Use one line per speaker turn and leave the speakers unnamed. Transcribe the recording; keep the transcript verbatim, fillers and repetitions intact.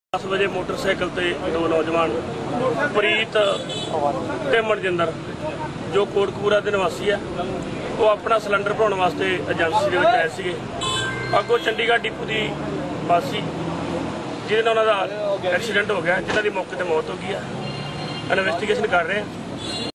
दस बजे मोटरसाइकिल ते दो नौजवान प्रीत ते मनजिंदर जो कोटकपूरा के निवासी है वो अपना सिलेंडर भराने वास्ते एजेंसी के आए थे। अगों चंडीगढ़ डिपू की बस सी जिन्हें उन्होंने एक्सीडेंट हो गया, जिन्हों की मौके पर मौत हो गई है। इन्वेस्टिगेशन कर रहे हैं।